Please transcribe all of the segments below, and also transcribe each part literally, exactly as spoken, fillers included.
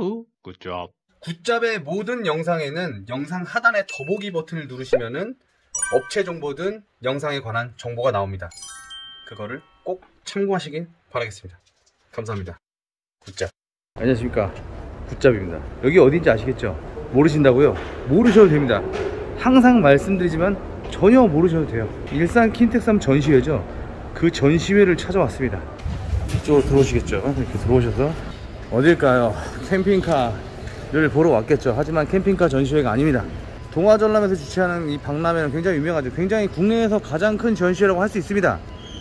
야후, 굿잡. 굿잡의 모든 영상에는 영상 하단의 더보기 버튼을 누르시면은 업체 정보든 영상에 관한 정보가 나옵니다. 그거를 꼭 참고하시길 바라겠습니다. 감사합니다. 굿잡. 안녕하십니까, 굿잡입니다. 여기 어딘지 아시겠죠? 모르신다고요? 모르셔도 됩니다. 항상 말씀드리지만 전혀 모르셔도 돼요. 일산 킨텍삼 전시회죠. 그 전시회를 찾아왔습니다. 이쪽으로 들어오시겠죠? 이렇게 들어오셔서 어딜까요? 캠핑카를 보러 왔겠죠. 하지만 캠핑카 전시회가 아닙니다. 동아전람에서 주최하는 이 박람회는 굉장히 유명하죠. 굉장히 국내에서 가장 큰 전시회라고 할 수 있습니다.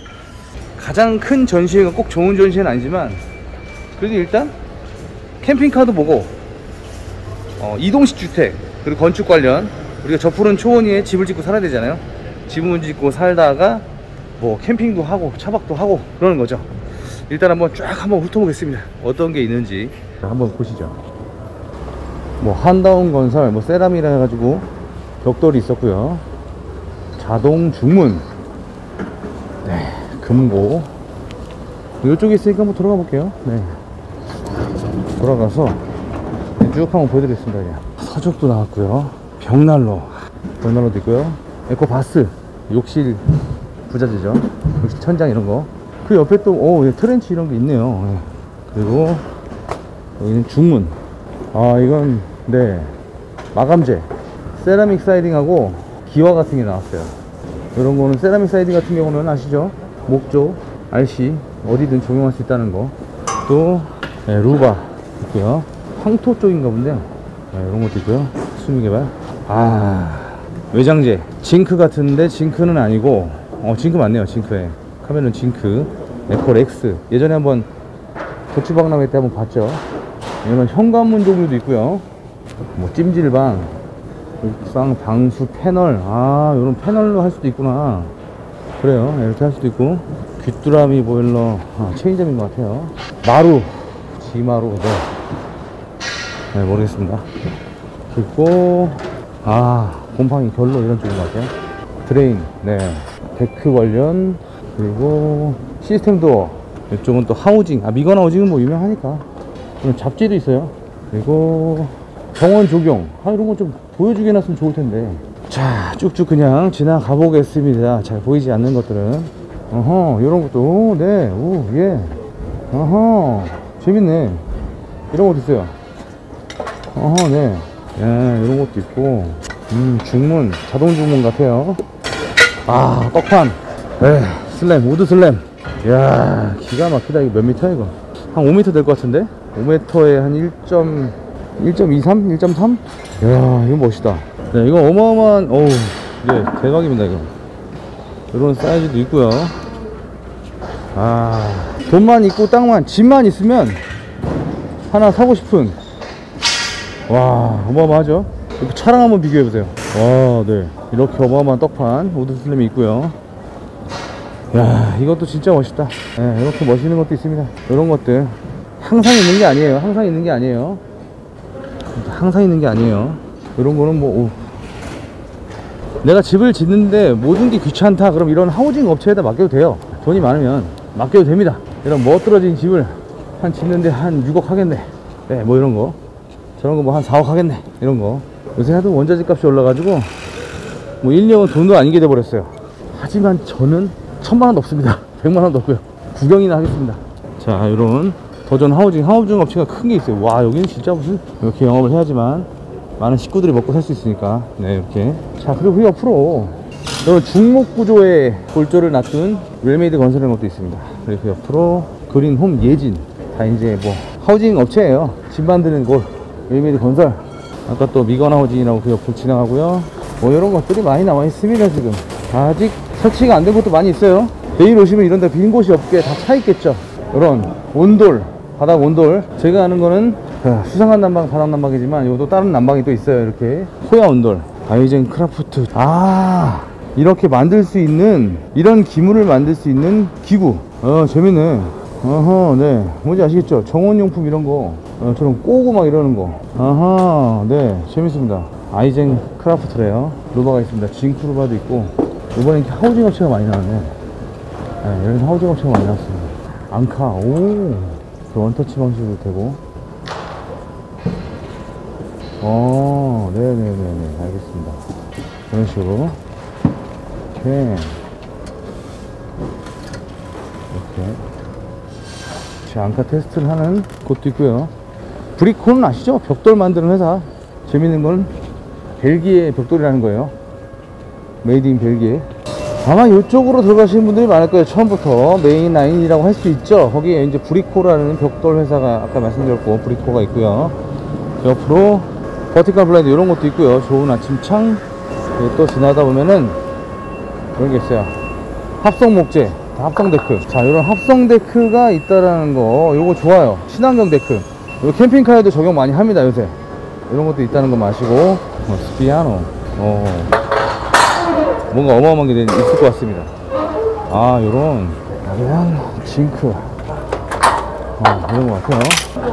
가장 큰 전시회가 꼭 좋은 전시회는 아니지만 그래도 일단 캠핑카도 보고 어, 이동식 주택 그리고 건축 관련, 우리가 저 푸른 초원위에 집을 짓고 살아야 되잖아요. 집을 짓고 살다가 뭐 캠핑도 하고 차박도 하고 그러는 거죠. 일단 한번 쫙 한번 훑어보겠습니다. 어떤 게 있는지 한번 보시죠. 뭐 한다운 건설, 뭐 세라미라 해가지고 벽돌이 있었고요. 자동 중문, 네, 금고. 이쪽에 있으니까 한번 들어가 볼게요. 네, 돌아가서 쭉 한번 보여드리겠습니다. 그냥. 서적도 나왔고요. 벽난로, 벽난로도 있고요. 에코바스, 욕실 부자재죠. 욕실 천장 이런 거. 그 옆에 또 오, 트렌치 이런 게 있네요. 네. 그리고 여기는 중문. 아, 이건 네, 마감재, 세라믹 사이딩하고 기와 같은 게 나왔어요. 이런 거는 세라믹 사이딩 같은 경우는 아시죠? 목조, 알씨 어디든 적용할 수 있다는 거. 또 네, 루바 있고요. 황토 쪽인가 본데요. 네, 이런 것도 있고요. 수미개발. 아, 외장재, 징크 같은데 징크는 아니고, 어, 징크 맞네요. 징크에 카메라는 징크. 에코렉스, 예전에 한번 고추박람회 때 한번 봤죠. 이런 현관문 종류도 있고요. 뭐 찜질방, 옥상 방수 패널. 아, 이런 패널로 할 수도 있구나. 그래요. 이렇게 할 수도 있고. 귀뚜라미 보일러, 아, 체인점인 것 같아요. 마루, 지마루. 네, 네, 모르겠습니다. 그리고 아, 곰팡이 결로 이런 쪽인 것 같아요. 드레인, 네, 데크 관련. 그리고 시스템 도어. 이쪽은 또 하우징. 아, 미건 하우징은 뭐 유명하니까. 그리고 잡지도 있어요. 그리고 정원 조경. 아, 이런 거 좀 보여주게 해놨으면 좋을 텐데. 자, 쭉쭉 그냥 지나가 보겠습니다. 잘 보이지 않는 것들은. 어허, 이런 것도. 오, 네, 오, 예. 어허, 재밌네. 이런 것도 있어요. 어허, 네. 예, 이런 것도 있고. 음, 중문, 자동 중문 같아요. 아, 떡판. 에, 슬램, 우드 슬램. 이야, 기가 막히다. 이거 몇 미터야, 이거? 한 오 미터 될 것 같은데? 오 미터에 한 일 점 이삼? 일 점 삼? 이야, 이거 멋있다. 네, 이거 어마어마한, 어우, 네, 대박입니다, 이거. 이런 사이즈도 있고요. 아, 돈만 있고 땅만, 집만 있으면 하나 사고 싶은. 와, 어마어마하죠? 차랑 한번 비교해보세요. 와, 네, 이렇게 어마어마한 떡판, 우드 슬램이 있고요. 야, 이것도 진짜 멋있다. 네, 이렇게 멋있는 것도 있습니다. 이런 것들 항상 있는 게 아니에요. 항상 있는 게 아니에요. 항상 있는 게 아니에요. 이런 거는 뭐, 오. 내가 집을 짓는데 모든 게 귀찮다, 그럼 이런 하우징 업체에다 맡겨도 돼요. 돈이 많으면 맡겨도 됩니다. 이런 멋들어진 집을 한 짓는데 한 육억 하겠네. 네, 뭐 이런 거. 저런 거 뭐 한 사억 하겠네. 이런 거. 요새 하도 원자재 값이 올라가지고 뭐 일 년은 돈도 아니게 돼버렸어요. 하지만 저는 천만 원도 없습니다. 백만 원도 없고요. 구경이나 하겠습니다. 자, 이런 도전 하우징, 하우징 업체가 큰 게 있어요. 와, 여기는 진짜 무슨, 이렇게 영업을 해야지만 많은 식구들이 먹고 살 수 있으니까. 네, 이렇게. 자, 그리고 그 옆으로 이런 중목 구조의 골조를 놔둔 웰메이드 건설이라는 것도 있습니다. 그리고 그 옆으로 그린홈 예진. 다 이제 뭐 하우징 업체예요. 집 만드는 곳 웰메이드 건설. 아까 또 미건 하우징이라고 그 옆으로 지나가고요. 뭐 이런 것들이 많이 나와 있습니다. 지금 아직 설치가 안 된 곳도 많이 있어요. 내일 오시면 이런 데 빈 곳이 없게 다 차 있겠죠. 이런 온돌, 바닥 온돌. 제가 아는 거는 수상한 난방, 바닥 난방이지만 이것도 다른 난방이 또 있어요. 이렇게 호야 온돌, 아이젠 크라프트. 아, 이렇게 만들 수 있는, 이런 기물을 만들 수 있는 기구. 어, 재밌네. 어허, 네, 뭔지 아시겠죠? 정원용품 이런 거. 어, 저런 꼬고 막 이러는 거. 아하, 네, 재밌습니다. 아이젠 크라프트래요. 루바가 있습니다. 징크 루바도 있고. 이번에 이렇게 하우징 업체가 많이 나왔네. 네, 이런 하우징 업체가 많이 나왔습니다. 앙카, 오, 그 원터치 방식으로 되고. 어, 네네네네. 알겠습니다. 이런 식으로. 이렇게. 이렇게. 제 안카 테스트를 하는 곳도 있고요. 브리코는 아시죠? 벽돌 만드는 회사. 재밌는 건 벨기에 벽돌이라는 거예요. 메이드 인 벨기에. 아마 이쪽으로 들어가시는 분들이 많을 거예요. 처음부터 메인 라인이라고 할 수 있죠. 거기에 이제 브리코라는 벽돌 회사가 아까 말씀드렸고 브리코가 있고요. 옆으로 버티컬 블라인드 이런 것도 있고요. 좋은 아침창. 또 지나다 보면은 이런 게 있어요. 합성 목재, 합성 데크. 자, 이런 합성 데크가 있다라는 거, 요거 좋아요. 친환경 데크. 요 캠핑카에도 적용 많이 합니다, 요새. 이런 것도 있다는 거 마시고. 어, 스피아노. 어, 뭔가 어마어마한 게 있을 것 같습니다. 아, 요런 그냥 징크. 어, 이런 것 같아요.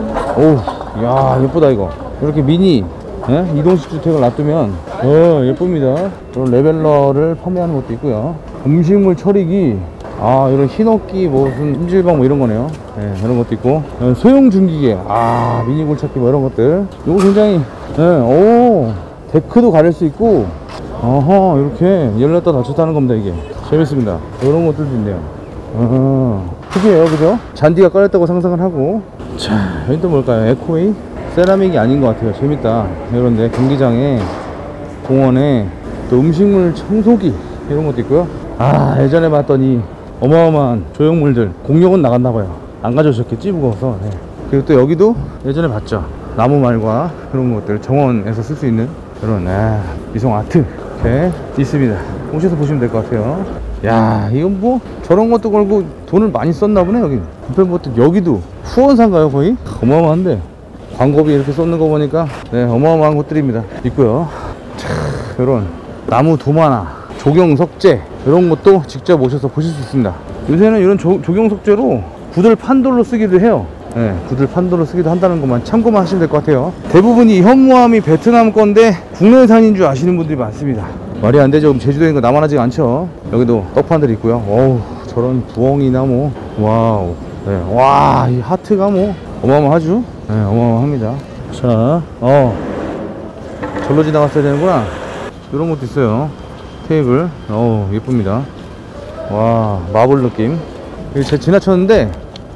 오, 야, 예쁘다 이거. 이렇게 미니 예? 이동식 주택을 놔두면 어, 예쁩니다. 이런 레벨러를 판매하는 것도 있고요. 음식물 처리기. 아, 이런 흰옥기 무슨 인질방 뭐 이런 거네요. 예, 이런 것도 있고. 소형 중기계. 아, 미니 골찾기 뭐 이런 것들. 이거 굉장히 예, 오, 데크도 가릴 수 있고. 어허, 이렇게 열렸다 닫혔다는 겁니다. 이게 재밌습니다. 이런 것들도 있네요. 어, 특이해요, 그죠? 잔디가 깔렸다고 상상을 하고. 자, 여기 또 뭘까요? 에코웨이? 세라믹이 아닌 것 같아요. 재밌다. 이런데 경기장에, 공원에 또 음식물 청소기 이런 것도 있고요. 아, 예전에 봤더니 어마어마한 조형물들. 공룡은 나갔나봐요. 안 가져오셨겠지, 무거워서. 네. 그리고 또 여기도 예전에 봤죠. 나무말과 그런 것들 정원에서 쓸 수 있는 이런 아, 미성 아트 이렇게 있습니다. 오셔서 보시면 될 것 같아요. 야, 이건 뭐 저런 것도 걸고 돈을 많이 썼나 보네. 여기 부펜보트. 여기도 후원사인가요? 거의 어마어마한데 광고비 이렇게 쏟는 거 보니까 네, 어마어마한 곳들입니다. 있고요. 자, 이런 나무 도마나 조경 석재 이런 것도 직접 오셔서 보실 수 있습니다. 요새는 이런 조, 조경 석재로 구들 판돌로 쓰기도 해요. 네, 구들 판도로 쓰기도 한다는 것만 참고만 하시면 될 것 같아요. 대부분이 현무암이 베트남 건데 국내산인 줄 아시는 분들이 많습니다. 말이 안 되죠. 제주도인 거 나만 하지가 않죠. 여기도 떡판들이 있고요. 어우, 저런 부엉이나 뭐, 와우. 네, 와, 이 하트가 뭐 어마어마하죠. 네, 어마어마합니다. 자, 어, 절로 지나갔어야 되는구나. 이런 것도 있어요. 테이블, 어우, 예쁩니다. 와, 마블 느낌. 여기 제가 지나쳤는데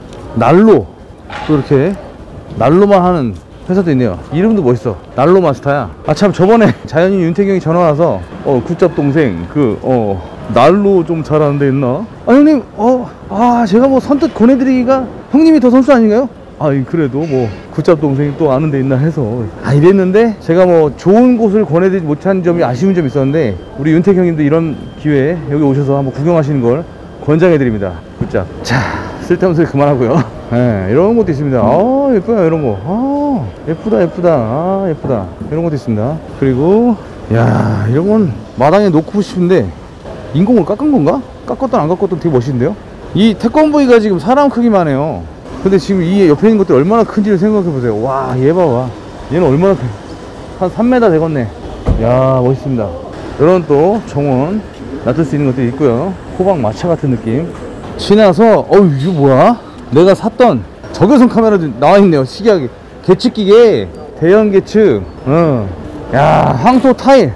난로, 또 이렇게 난로만 하는 회사도 있네요. 이름도 멋있어. 난로 마스터야. 아, 참, 저번에 자연인 윤태경이 전화 와서 어, 굿잡 동생 그 어 난로 좀 잘하는 데 있나? 아, 형님, 어, 아, 제가 뭐 선뜻 권해드리기가, 형님이 더 선수 아닌가요? 아, 그래도 뭐 굿잡 동생이 또 아는 데 있나 해서 아, 이랬는데 제가 뭐 좋은 곳을 권해드리지 못한 점이 아쉬운 점이 있었는데 우리 윤태경님도 이런 기회에 여기 오셔서 한번 구경하시는 걸 권장해드립니다. 굿잡. 자, 쓸데없는 소리 그만하고요. 네, 이런 것도 있습니다. 아, 예뻐요, 이런 거. 아, 예쁘다, 예쁘다. 아, 예쁘다. 이런 것도 있습니다. 그리고, 야, 이런 건 마당에 놓고 싶은데, 인공을 깎은 건가? 깎았든 안 깎았든 되게 멋있는데요? 이 태권브이가 지금 사람 크기만 해요. 근데 지금 이 옆에 있는 것들이 얼마나 큰지를 생각해보세요. 와, 얘 봐봐. 얘는 얼마나 큰, 한 삼 미터 되겠네. 야, 멋있습니다. 이런 또 정원 놔둘 수 있는 것들이 있고요. 호박 마차 같은 느낌. 지나서, 어우, 이거 뭐야? 내가 샀던 적외선 카메라도 나와있네요. 신기하게. 계측기계, 대형 계측. 어. 야, 황토 타일.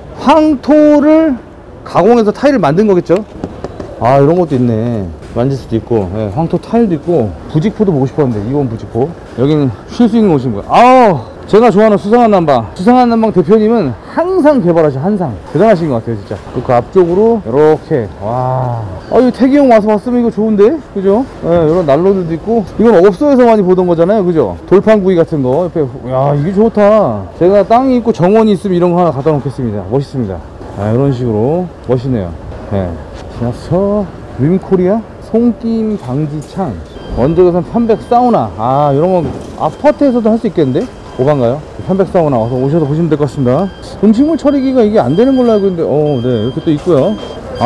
황토를 가공해서 타일을 만든 거겠죠? 아, 이런 것도 있네. 만질 수도 있고. 예, 황토 타일도 있고. 부직포도 보고 싶었는데, 이번 부직포. 여기는 쉴 수 있는 곳인 거예요. 아우, 제가 좋아하는 수상한 난방. 수상한 난방 대표님은 항상 개발하신, 항상. 대단하신 것 같아요, 진짜. 그 앞쪽으로, 이렇게. 와. 아, 이거 태기형 와서 봤으면 이거 좋은데? 그죠? 예, 이런 난로들도 있고. 이건 업소에서 많이 보던 거잖아요, 그죠? 돌판구이 같은 거. 옆에, 야, 이게 좋다. 제가 땅이 있고 정원이 있으면 이런 거 하나 갖다 놓겠습니다. 멋있습니다. 아, 이런 식으로. 멋있네요. 예. 지나서, 림코리아? 손김 방지창. 원적외선 편백 사우나. 아, 이런 건 아파트에서도 할 수 있겠는데? 오반가요? 편백 사우나 와서 오셔서 보시면 될 것 같습니다. 음식물 처리기가 이게 안 되는 걸로 알고 있는데, 어, 네, 이렇게 또 있고요.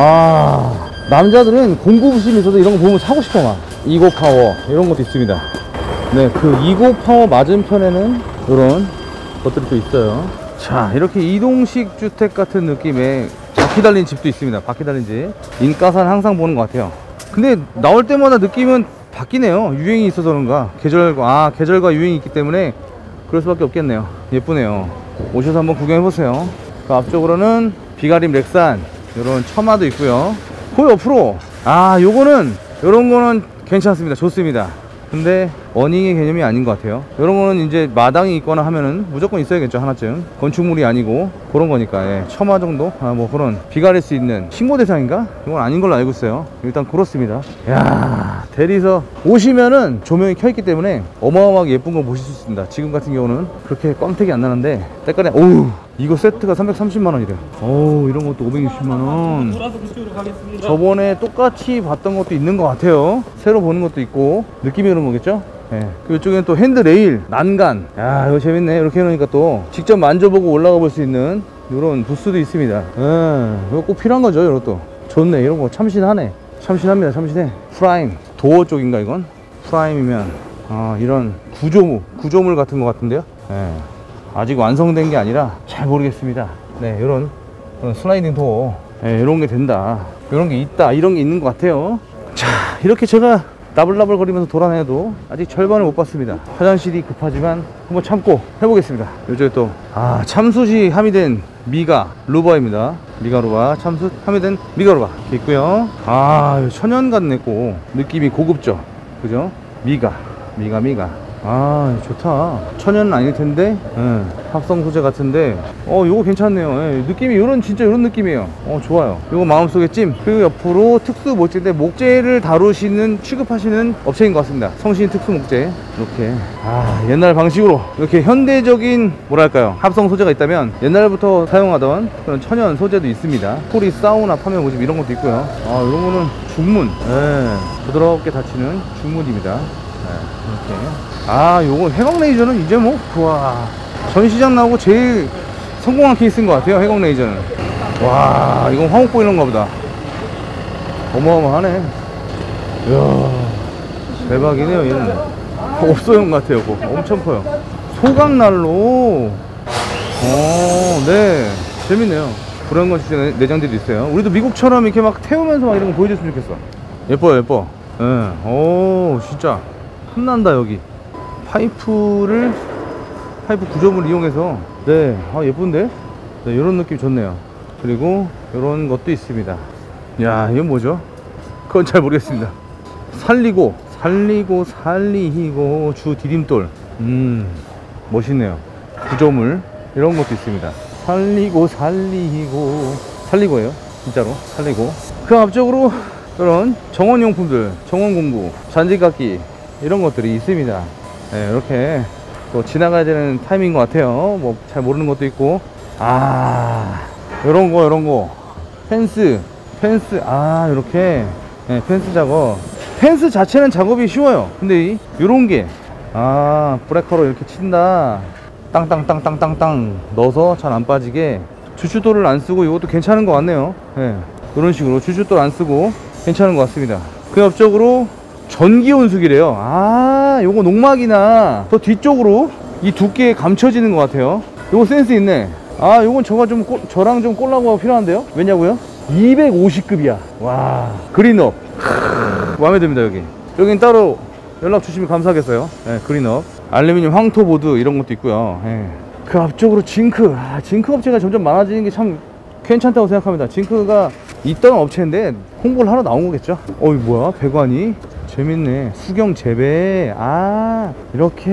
아, 남자들은 공구부심이 있어서 이런 거 보면 사고 싶어, 막. 이고 파워, 이런 것도 있습니다. 네, 그 이고 파워 맞은편에는 이런 것들이 또 있어요. 자, 이렇게 이동식 주택 같은 느낌의 바퀴 달린 집도 있습니다. 바퀴 달린 집. 인가산 항상 보는 것 같아요. 근데 나올 때마다 느낌은 바뀌네요. 유행이 있어서 그런가. 계절과, 아, 계절과 유행이 있기 때문에 그럴 수밖에 없겠네요. 예쁘네요. 오셔서 한번 구경해보세요. 그 앞쪽으로는 비가림 렉산 이런 처마도 있고요. 그 옆으로 아 요거는 요런 거는 괜찮습니다. 좋습니다. 근데 어닝의 개념이 아닌 것 같아요. 이런 거는 이제 마당이 있거나 하면은 무조건 있어야겠죠. 하나쯤 건축물이 아니고 그런 거니까. 예. 처마 정도 아, 뭐 그런 비 가릴 수 있는 신고 대상인가? 이건 아닌 걸로 알고 있어요. 일단 그렇습니다. 야 대리석 오시면은 조명이 켜있기 때문에 어마어마하게 예쁜 거 보실 수 있습니다. 지금 같은 경우는 그렇게 꽝택이 안 나는데 때깔에 오우 이거 세트가 삼백삼십만 원이래. 어우 이런 것도 오백육십만 원. 저번에 똑같이 봤던 것도 있는 것 같아요. 새로 보는 것도 있고 느낌이 그런 거겠죠? 예. 그 이쪽엔 또 핸드레일, 난간. 야 이거 재밌네. 이렇게 해놓으니까 또 직접 만져보고 올라가 볼 수 있는 이런 부스도 있습니다. 예. 이거 꼭 필요한 거죠. 이것도 좋네. 이런 거 참신하네. 참신합니다. 참신해. 프라임 도어 쪽인가 이건? 프라임이면 아 이런 구조물 구조물 같은 것 같은데요. 예. 아직 완성된 게 아니라 잘 모르겠습니다. 네, 이런 슬라이딩 도어, 네, 이런 게 된다, 이런 게 있다, 이런 게 있는 것 같아요. 자, 이렇게 제가 나불나불 거리면서 돌아내도 아직 절반을 못 봤습니다. 화장실이 급하지만 한번 참고 해보겠습니다. 요즘에 또 아 참숯이 함유된 미가 루바입니다. 미가 루바 참숯 함유된 미가 루바 있고요. 아 천연 같네. 고 느낌이 고급죠, 그죠? 미가 미가 미가 아 좋다. 천연은 아닐 텐데 예, 합성 소재 같은데 어 요거 괜찮네요. 예, 느낌이 요런 진짜 요런 느낌이에요. 어 좋아요. 요거 마음속에 찜. 그리고 옆으로 특수 목재인데 목재를 다루시는 취급하시는 업체인 것 같습니다. 성신 특수 목재. 이렇게 아 옛날 방식으로 이렇게 현대적인 뭐랄까요 합성 소재가 있다면 옛날부터 사용하던 그런 천연 소재도 있습니다. 코리 사우나 파면 모집 이런 것도 있고요. 아 이런 거는 중문. 예, 부드럽게 닫히는 중문입니다. 네, 이렇게. 아 요거 해광 레이저는 이제 뭐 와 전시장 나오고 제일 성공한 케이스인 것 같아요. 해광 레이저는 와 이건 화목 보이는가 보다. 어마어마하네. 이야 대박이네요. 얘는 없소용 같아요. 그거 엄청 커요. 소각난로. 어네 재밌네요. 그런 거 진짜 내장들이 있어요. 우리도 미국처럼 이렇게 막 태우면서 막 이런 거 보여줬으면 좋겠어. 예뻐요 예뻐. 예. 네. 오 진짜 탐난다. 여기 파이프를 파이프 구조물을 이용해서 네 아 예쁜데. 네 이런 느낌 좋네요. 그리고 이런 것도 있습니다. 야 이건 뭐죠? 그건 잘 모르겠습니다. 살리고 살리고 살리고 주 디딤돌. 음 멋있네요. 구조물 이런 것도 있습니다. 살리고 살리고 살리고예요 진짜로. 살리고 그 앞쪽으로 이런 정원용품들, 정원공구, 잔디깎기 이런 것들이 있습니다. 네, 이렇게 또 지나가야 되는 타임인 것 같아요. 뭐 잘 모르는 것도 있고 아 요런 거 요런 거 펜스 펜스 아 이렇게 네, 펜스 작업. 펜스 자체는 작업이 쉬워요. 근데 이 요런 게 아 브레커로 이렇게 친다. 땅땅땅땅땅땅 넣어서 잘 안 빠지게 주춧돌을 안 쓰고 이것도 괜찮은 것 같네요. 네, 이런 식으로 주춧돌 안 쓰고 괜찮은 것 같습니다. 그 옆쪽으로 전기 온수기래요. 아 요거 농막이나 더 뒤쪽으로 이 두께에 감춰지는 것 같아요. 요거 센스 있네. 아 요건 저가 좀 꼴, 저랑 좀 꼴라고 필요한데요. 왜냐고요? 이백오십 급이야 와 그린업 마음에 듭니다. 여기 여긴 따로 연락 주시면 감사하겠어요. 네, 그린업 알루미늄 황토보드 이런 것도 있고요. 네. 그 앞쪽으로 징크. 아, 징크 업체가 점점 많아지는 게 참 괜찮다고 생각합니다. 징크가 있던 업체인데 홍보를 하러 나온 거겠죠. 어이 뭐야 배관이 재밌네. 수경 재배. 아 이렇게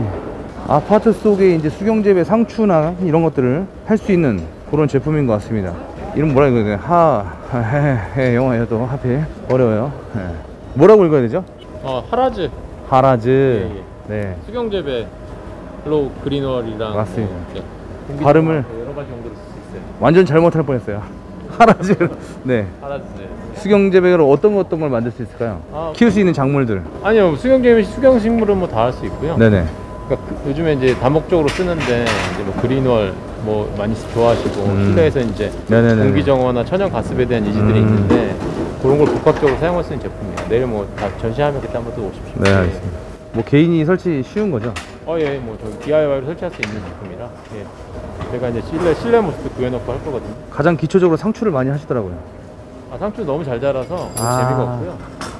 아파트 속에 이제 수경 재배 상추나 이런 것들을 할 수 있는 그런 제품인 것 같습니다. 이름 뭐라 읽어야 되나? 하헤헤 영어에도 하필 어려워요. 네. 뭐라고 읽어야 되죠? 어 하라즈. 하라즈. 예, 예. 네. 수경재배로 그린월이랑 맞습니다. 뭐 발음을 여러 가지 용도로 쓸 수 있어요. 완전 잘못할 뻔했어요. 하라즈. 네. 하라즈. 수경재배로 어떤 거 어떤 걸 만들 수 있을까요? 아, 키울 수 있는 작물들. 아니요 수경재배 수경식물은 뭐 다 할 수 있고요. 네네. 그러니까 그, 요즘에 이제 다목적으로 쓰는데 이제 뭐 그린월 뭐 많이 좋아하시고 음. 실내에서 이제 네네네. 공기 정화나 천연 가스에 대한 니즈들이 음. 있는데 그런 걸 복합적으로 사용할 수 있는 제품이에요. 내일 뭐 다 전시하면 그때 한번 또 오십시오. 네 알겠습니다. 뭐 개인이 설치 쉬운 거죠? 어예 뭐 저기 디아이와이로 설치할 수 있는 제품이라 예. 제가 이제 실내 실내 모습도 구해놓고 할 거거든요. 가장 기초적으로 상추를 많이 하시더라고요. 아 상추 너무 잘 자라서 뭐 아. 재미가 없고요.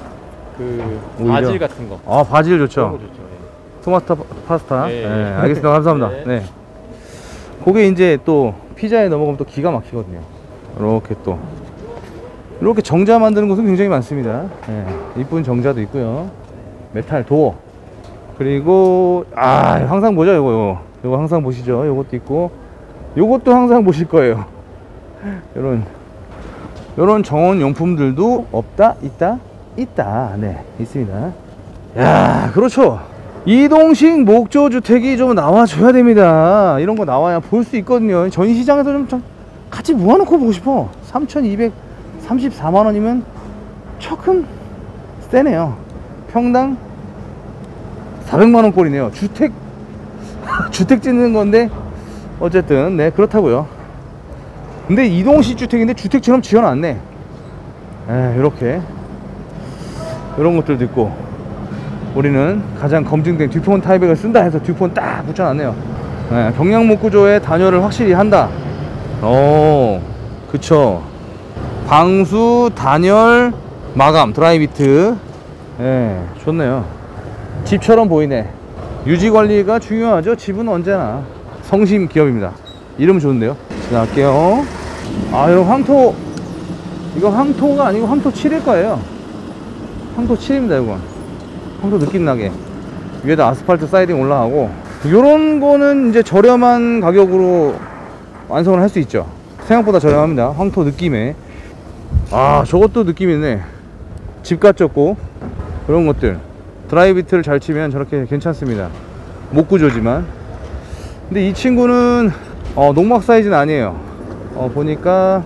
그 오히려? 바질 같은 거. 아 바질 그런 좋죠. 거 좋죠. 예. 토마토 파스타. 예, 네, 예. 알겠습니다. 감사합니다. 네. 네. 그게 이제 또 피자에 넘어가면 또 기가 막히거든요. 이렇게 또 이렇게 정자 만드는 곳은 굉장히 많습니다. 예, 이쁜 정자도 있고요. 메탈 도어, 그리고 아 항상 보죠. 요거 요거 요거 항상 보시죠. 요것도 있고 요것도 항상 보실 거예요. 요런 요런 정원 용품들도 없다 있다 있다. 네, 있습니다. 야, 그렇죠. 이동식 목조 주택이 좀 나와줘야 됩니다. 이런 거 나와야 볼 수 있거든요. 전시장에서 좀, 좀 같이 모아놓고 보고 싶어. 삼천이백삼십사만 원이면 조금 세네요. 평당 사백만 원 꼴이네요. 주택 주택 짓는 건데 어쨌든 네 그렇다고요. 근데 이동식 주택인데 주택처럼 지어놨네. 에, 이렇게 이런 것들도 있고, 우리는 가장 검증된 듀폰 타이백을 쓴다 해서 듀폰 딱 붙여놨네요. 네, 경량목 구조의 단열을 확실히 한다. 오, 그쵸. 방수, 단열, 마감, 드라이비트. 네, 좋네요. 집처럼 보이네. 유지관리가 중요하죠. 집은 언제나. 성심 기업입니다. 이름 좋은데요. 지나갈게요. 아, 이거 황토, 이거 황토가 아니고 황토 칠일 거예요. 황토 칠입니다, 이건. 황토 느낌 나게 위에다 아스팔트 사이딩 올라가고, 요런 거는 이제 저렴한 가격으로 완성을 할 수 있죠. 생각보다 저렴합니다. 황토 느낌에. 아, 저것도 느낌 있네. 집 같졌고 그런 것들. 드라이비트를 잘 치면 저렇게 괜찮습니다. 목 구조지만. 근데 이 친구는 어, 농막 사이즈는 아니에요. 어, 보니까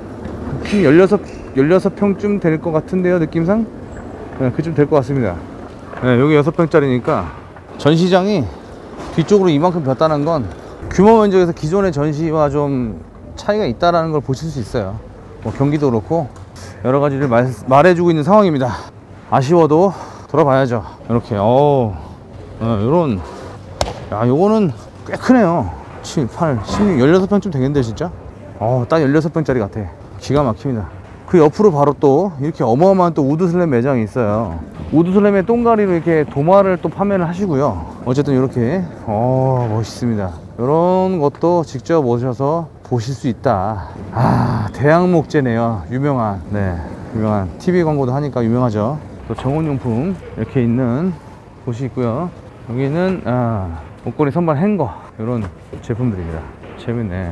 십육 평쯤 될 것 같은데요, 느낌상. 네, 그쯤 될 것 같습니다. 네, 여기 여섯 평짜리니까 전시장이 뒤쪽으로 이만큼 폈다는 건 규모 면적에서 기존의 전시와 좀 차이가 있다라는 걸 보실 수 있어요. 뭐 경기도 그렇고 여러 가지를 말, 말해주고 있는 상황입니다. 아쉬워도 돌아봐야죠. 이렇게 어, 어 요런, 야, 요거는 꽤 크네요. 칠, 팔, 십육, 십육 평쯤 되겠는데 진짜. 어, 딱 십육 평짜리 같아. 기가 막힙니다. 그 옆으로 바로 또 이렇게 어마어마한 또 우드슬램 매장이 있어요. 우드슬램의 똥가리로 이렇게 도마를 또 판매를 하시고요. 어쨌든 이렇게 어 멋있습니다. 이런 것도 직접 오셔서 보실 수 있다. 아, 대양목재네요. 유명한, 네, 유명한 티비 광고도 하니까 유명하죠. 또 정원용품 이렇게 있는 곳이 있고요. 여기는 아, 목걸이 선반 행거, 이런 제품들입니다. 재밌네.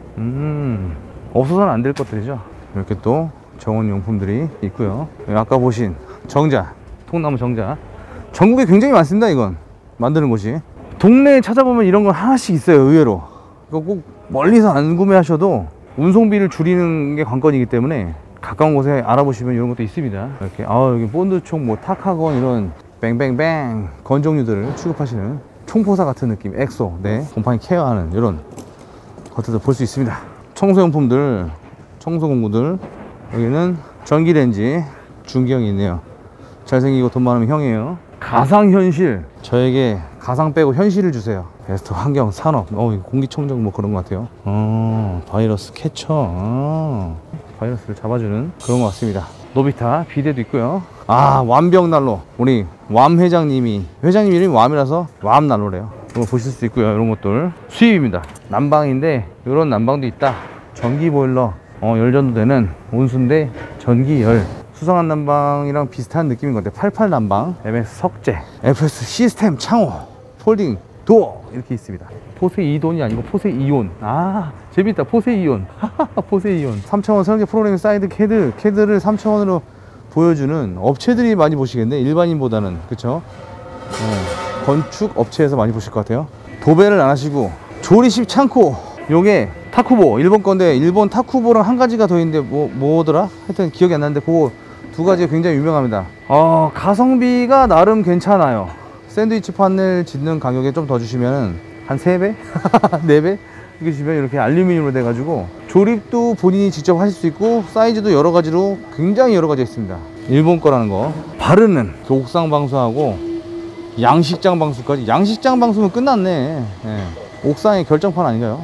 음, 없어서는 안 될 것들이죠. 이렇게 또 정원용품들이 있고요. 아까 보신 정자, 통나무 정자, 전국에 굉장히 많습니다. 이건 만드는 곳이 동네에 찾아보면 이런 건 하나씩 있어요. 의외로 이거 꼭 멀리서 안 구매하셔도 운송비를 줄이는 게 관건이기 때문에 가까운 곳에 알아보시면 이런 것도 있습니다. 이렇게 아, 여기 본드총, 뭐 타카건, 이런 뱅뱅뱅 건 종류들을 취급하시는 총포사 같은 느낌, 엑소, 네, 곰팡이 케어하는 이런 것들도 볼 수 있습니다. 청소용품들, 청소공구들. 여기는 전기레인지 중기형이 있네요. 잘생기고 돈 많으면 형이에요. 가상현실, 저에게 가상 빼고 현실을 주세요. 베스트 환경, 산업, 어, 공기청정 뭐 그런 것 같아요. 어, 바이러스 캐쳐, 어, 바이러스를 잡아주는 그런 것 같습니다. 노비타 비데도 있고요. 아, 완벽난로, 우리 왬 회장님이, 회장님 이름이 왬이라서 왬난로래요. 이거 보실 수 있고요. 이런 것들 수입입니다. 난방인데 이런 난방도 있다. 전기 보일러, 어, 열전도 되는 온수인데 전기열, 수상한 난방이랑 비슷한 느낌인 것 같아요. 팔십팔 난방, 엠에스 석재, 에프에스 시스템 창호, 폴딩 도어 이렇게 있습니다. 포세이돈이 아니고 포세이온. 아, 재밌다. 포세이온. 포세이온. 삼 차원 설계 프로그램 사이드 캐드, 캐드를 삼 차원으로 보여주는 업체들이 많이 보시겠네, 일반인보다는. 그쵸? 네, 건축 업체에서 많이 보실 것 같아요. 도배를 안 하시고 조리식 창고. 요게 타쿠보, 일본 건데 일본 타쿠보랑 한 가지가 더 있는데 뭐, 뭐더라? 하여튼 기억이 안 나는데 그거 두 가지가 굉장히 유명합니다. 어, 가성비가 나름 괜찮아요. 샌드위치 판을 짓는 가격에 좀 더 주시면 한 세 배? 네 배? 이렇게 주시면 이렇게 알루미늄으로 돼가지고 조립도 본인이 직접 하실 수 있고 사이즈도 여러 가지로 굉장히 여러 가지가 있습니다. 일본 거라는 거. 바르는 그 옥상 방수하고 양식장 방수까지. 양식장 방수는 끝났네. 네. 옥상의 결정판 아닌가요?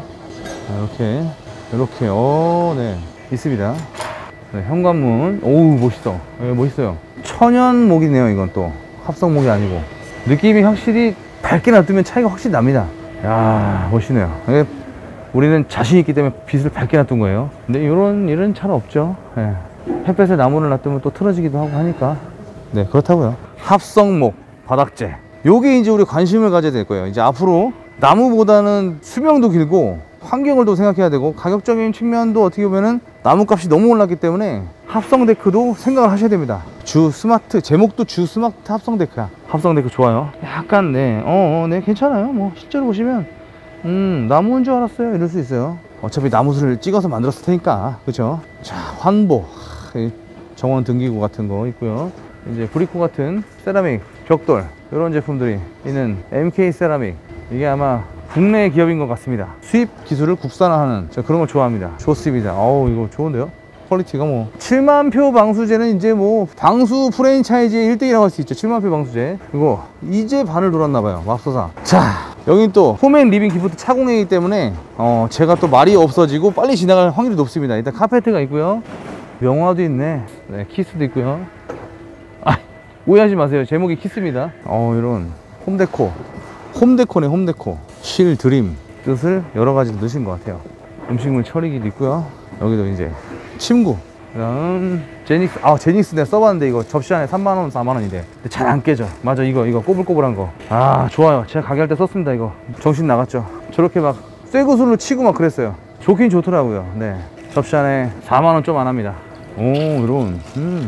이렇게 이렇게 어, 네, 있습니다. 네, 현관문. 오우, 멋있어. 네, 멋있어요. 천연목이네요. 이건 또 합성목이 아니고. 느낌이 확실히 밝게 놔두면 차이가 확실히 납니다. 야, 멋있네요. 우리는 자신 있기 때문에 빛을 밝게 놔둔 거예요. 근데 이런 일은 잘 없죠. 예. 햇볕에 나무를 놔두면 또 틀어지기도 하고 하니까. 네, 그렇다고요. 합성목, 바닥재. 요게 이제 우리 관심을 가져야 될 거예요. 이제 앞으로 나무보다는 수명도 길고 환경을 또 생각해야 되고 가격적인 측면도 어떻게 보면은 나무값이 너무 올랐기 때문에 합성 데크도 생각을 하셔야 됩니다. 주 스마트, 제목도 주 스마트 합성 데크야. 합성 데크 좋아요. 약간 네, 어, 어, 네, 괜찮아요. 뭐 실제로 보시면 음, 나무인 줄 알았어요. 이럴 수 있어요. 어차피 나무를 찍어서 만들었을 테니까, 그렇죠? 자, 환보, 정원 등기구 같은 거 있고요. 이제 브리코 같은 세라믹 벽돌 이런 제품들이 있는 엠케이 세라믹. 이게 아마 국내 기업인 것 같습니다. 수입 기술을 국산화하는, 저 그런 걸 좋아합니다. 좋습니다. 어우, 이거 좋은데요? 퀄리티가 뭐 칠만 표 방수제는 이제 뭐 방수 프랜차이즈의 일 등이라고 할 수 있죠. 칠만 표 방수제. 이거 이제 반을 돌았나봐요, 맙소사. 자, 여긴 또 홈앤 리빙 기프트 차공이기 때문에 어 제가 또 말이 없어지고 빨리 지나갈 확률이 높습니다. 일단 카페트가 있고요. 명화도 있네. 네, 키스도 있고요. 아, 오해하지 마세요. 제목이 키스입니다. 어, 이런 홈데코. 홈데코네, 홈데코. 실 드림 뜻을 여러 가지 넣으신 것 같아요. 음식물 처리기도 있고요. 여기도 이제 침구. 그다음 제닉스. 아, 제닉스 내가 써봤는데 이거 접시 안에 삼만 원, 사만 원인데 잘 안 깨져. 맞아, 이거 이거 꼬불꼬불한 거. 아, 좋아요. 제가 가게할 때 썼습니다. 이거 정신 나갔죠. 저렇게 막 쇠구슬로 치고 막 그랬어요. 좋긴 좋더라고요. 네, 접시 안에 사만 원 좀 안 합니다. 오, 이런 음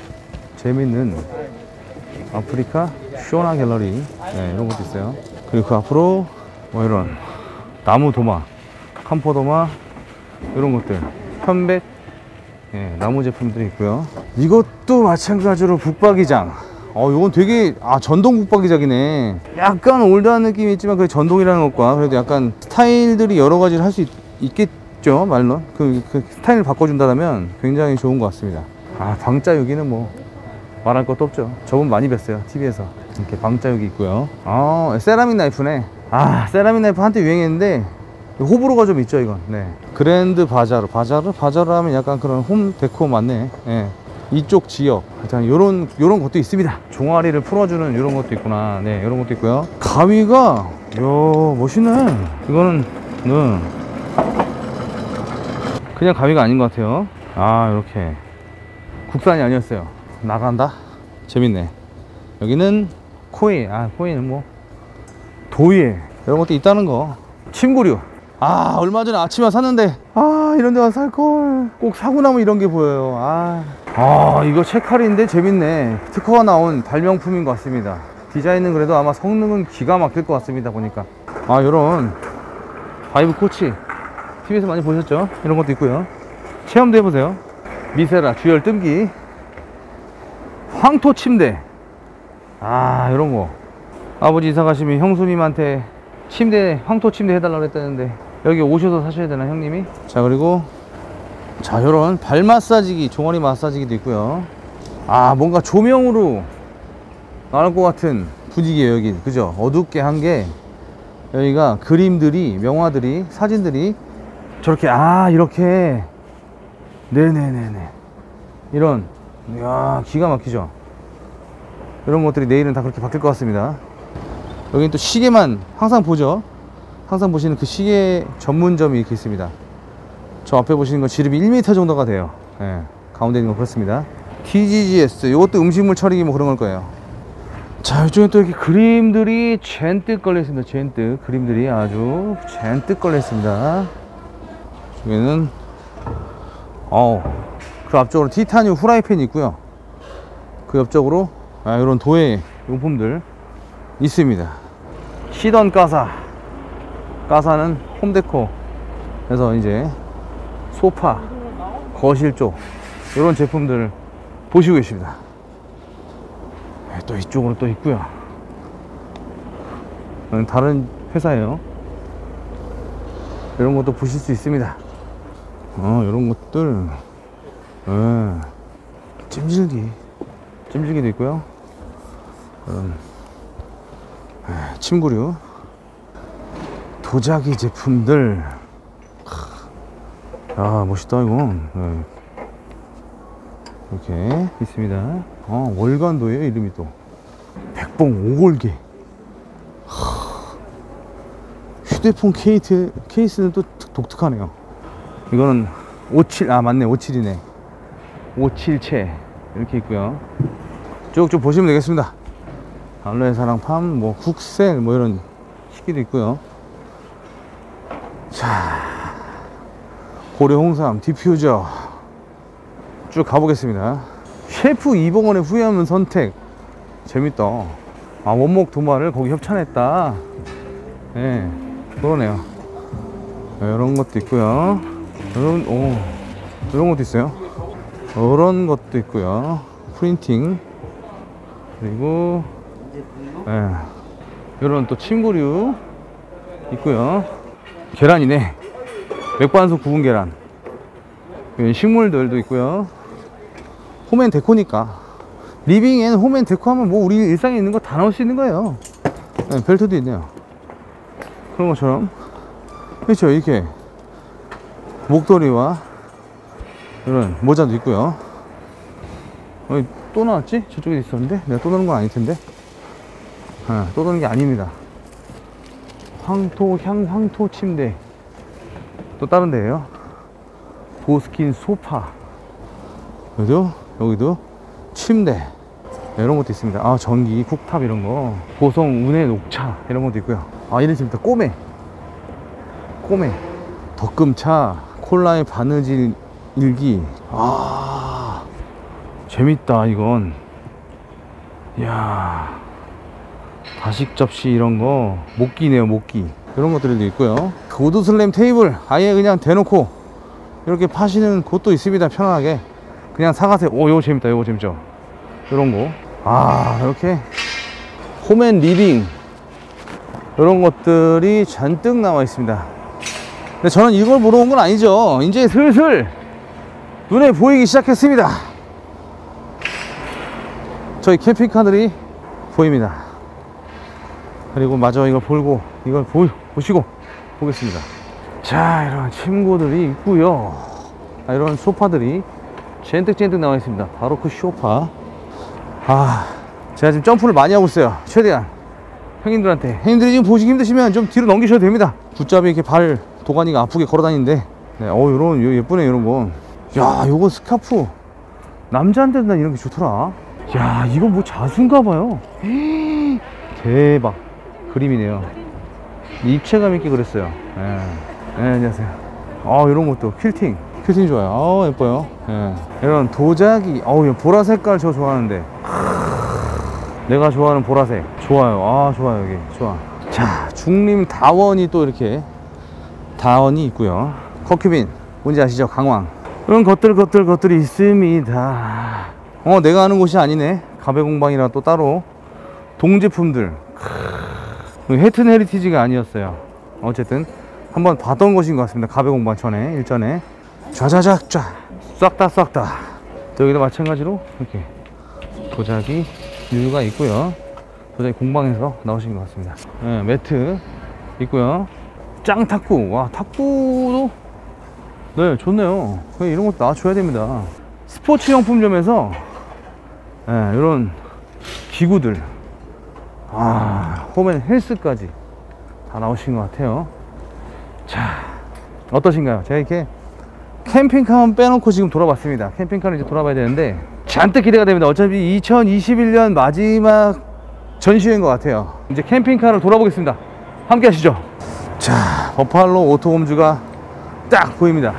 재밌는 아프리카 쇼나 갤러리. 네, 이런 것도 있어요. 그리고 그 앞으로 뭐 이런 나무 도마, 캄퍼 도마 이런 것들, 편백, 예, 나무 제품들이 있고요. 이것도 마찬가지로 북박이장. 어, 이건 되게, 아, 전동 북박이장이네. 약간 올드한 느낌이 있지만 그 전동이라는 것과 그래도 약간 스타일들이 여러 가지를 할 수 있겠죠, 말론. 그, 그 스타일을 바꿔준다면 굉장히 좋은 것 같습니다. 아, 방자유기는 뭐 말할 것도 없죠. 저분 많이 뵀어요, 티비에서. 이렇게 방자유기 있고요. 아, 세라믹 나이프네. 아, 세라믹 나이프 한때 유행했는데 호불호가 좀 있죠, 이건. 네. 그랜드 바자르. 바자르? 바자르 하면 약간 그런 홈 데코 맞네. 예. 이쪽 지역. 일단 요런, 요런 것도 있습니다. 종아리를 풀어주는 요런 것도 있구나. 네, 요런 것도 있고요. 가위가, 이야, 멋있네. 이거는, 네. 그냥 가위가 아닌 것 같아요. 아, 이렇게. 국산이 아니었어요. 나간다? 재밌네. 여기는 코인. 아, 코인은 뭐, 도예. 이런 것도 있다는 거. 침구류. 아, 얼마 전에 아침에 샀는데 아, 이런 데 와서 살걸. 꼭 사고 나면 이런 게 보여요. 아, 아, 이거 체칼인데 재밌네. 특허가 나온 발명품인 것 같습니다. 디자인은 그래도 아마 성능은 기가 막힐 것 같습니다, 보니까. 아, 요런 바이브 코치 티비에서 많이 보셨죠? 이런 것도 있고요. 체험도 해보세요. 미세라 주열 뜸기, 황토 침대. 아, 이런 거 아버지 이사 가시면 형수님한테 침대, 황토 침대 해달라고 했다는데 여기 오셔서 사셔야 되나, 형님이? 자, 그리고 자, 요런 발 마사지기, 종아리 마사지기도 있고요. 아, 뭔가 조명으로 나올 것 같은 분위기예요, 여기. 그죠? 어둡게 한 게 여기가 그림들이, 명화들이, 사진들이 저렇게, 아, 이렇게. 네네네네. 이런, 이야, 기가 막히죠? 이런 것들이 내일은 다 그렇게 바뀔 것 같습니다. 여기는 또 시계만 항상 보죠. 항상 보시는 그 시계 전문점이 이렇게 있습니다. 저 앞에 보시는 건 지름이 일 미터 정도가 돼요. 예, 가운데 있는 건 그렇습니다. 티지지에스, 이것도 음식물 처리기 뭐 그런 걸 거예요. 자, 이쪽에 또 이렇게 그림들이 잔뜩 걸려 있습니다. 잔뜩 그림들이 아주 잔뜩 걸려 있습니다. 여기는 어우, 그 앞쪽으로 티타늄 후라이팬이 있고요. 그 옆쪽으로 아, 이런 도예 용품들 있습니다. 시던 까사. 까사는 홈데코 그래서 이제 소파, 거실 쪽 이런 제품들을 보시고 계십니다. 또 이쪽으로 또 있고요. 다른 회사예요. 이런 것도 보실 수 있습니다. 어, 이런 것들. 예. 찜질기. 찜질기도 있고요. 이런 예, 침구류. 도자기 제품들. 아, 멋있다, 이건. 예. 이렇게 있습니다. 어, 월간도예요, 이름이 또. 백봉 오골개. 휴대폰 휴대폰 케이트, 케이스는 또 독특하네요. 이거는 오십칠, 아 맞네, 오십칠이네. 오십칠체 이렇게 있고요. 쭉쭉 보시면 되겠습니다. 알로에 사랑팜, 뭐 국셀, 뭐 이런 시기도 있고요. 자, 고려 홍삼, 디퓨저 쭉 가보겠습니다. 셰프 이봉원의 후회하면 선택. 재밌다. 아, 원목 도마를 거기 협찬했다. 예, 네, 그러네요. 이런 것도 있고요. 이런, 오, 이런 것도 있어요. 이런 것도 있고요. 프린팅. 그리고, 예, 네, 이런 또 침구류 있고요. 계란이네. 맥반석 구운 계란. 식물들도 있고요. 홈앤 데코니까. 리빙 앤 홈앤 데코 하면 뭐 우리 일상에 있는 거 다 나올 수 있는 거예요. 네, 벨트도 있네요. 그런 것처럼. 그렇죠. 이렇게 목도리와 이런 모자도 있고요. 어, 또 나왔지? 저쪽에 있었는데? 내가 또 넣은 건 아닐 텐데. 아, 또 넣은 게 아닙니다. 황토, 향, 황토 침대. 또 다른 데예요. 보스킨 소파. 여기도, 여기도 침대. 이런 것도 있습니다. 아, 전기, 쿡탑 이런 거. 고성 운해 녹차 이런 것도 있고요. 아, 이런 재밌다. 꼬매. 꼬매. 덕금차, 콜라의 바느질 일기. 아, 재밌다, 이건. 이야. 다식 접시 이런 거. 목기네요, 목기. 이런 것들도 있고요. 고드슬램 테이블. 아예 그냥 대놓고 이렇게 파시는 곳도 있습니다. 편안하게. 그냥 사가세요. 오, 이거 재밌다. 이거 재밌죠? 이런 거. 아, 이렇게 홈앤 리빙 이런 것들이 잔뜩 나와 있습니다. 근데 저는 이걸 보러 온 건 아니죠. 이제 슬슬 눈에 보이기 시작했습니다. 저희 캠핑카들이 보입니다. 그리고 마저 이걸 보고 이걸 보, 보시고 보겠습니다. 자, 이런 침구들이 있고요. 아, 이런 소파들이 젠뜩젠뜩 나와 있습니다. 바로 그 소파. 아, 제가 지금 점프를 많이 하고 있어요. 최대한 형님들한테. 형님들이 지금 보시기 힘드시면 좀 뒤로 넘기셔도 됩니다. 붙잡이 이렇게 발 도가니가 아프게 걸어 다니는데. 네, 어, 요런, 요 예쁘네, 요런 거. 야, 요거 스카프. 남자한테도 난 이런 게 좋더라. 야, 이거 뭐 자수인가 봐요. 대박. 그림이네요. 입체감 있게 그렸어요. 네, 네, 안녕하세요. 아, 요런 것도 퀼팅. 퀼팅 좋아요. 아, 예뻐요. 네. 이런 도자기. 어우, 보라 색깔 저 좋아하는데. 내가 좋아하는 보라색. 좋아요. 아, 좋아요. 여기. 좋아. 자, 중림 다원이 또 이렇게 다원이 있고요. 커큐빈. 뭔지 아시죠? 강황. 이런 것들, 것들, 것들이 있습니다. 어, 내가 아는 곳이 아니네. 가베공방이라 또 따로. 동제품들. 해튼 헤리티지가 아니었어요. 어쨌든 한번 봤던 곳인 것 같습니다. 가베공방 전에, 일전에. 좌자작 쫙 싹 다 싹 다. 여기도 마찬가지로 이렇게 도자기 류가 있고요. 도자기 공방에서 나오신 것 같습니다. 네, 매트 있고요. 짱 탁구. 와, 탁구도 네, 좋네요. 이런 것도 나와줘야 됩니다. 스포츠 용품점에서 네, 이런 기구들, 아, 홈앤 헬스까지 다 나오신 것 같아요. 자, 어떠신가요? 제가 이렇게 캠핑카만 빼놓고 지금 돌아봤습니다. 캠핑카를 이제 돌아봐야 되는데 잔뜩 기대가 됩니다. 어차피 이천이십일 년 마지막 전시회인 것 같아요. 이제 캠핑카를 돌아보겠습니다. 함께 하시죠. 자, 버팔로 오토홈즈가 딱 보입니다.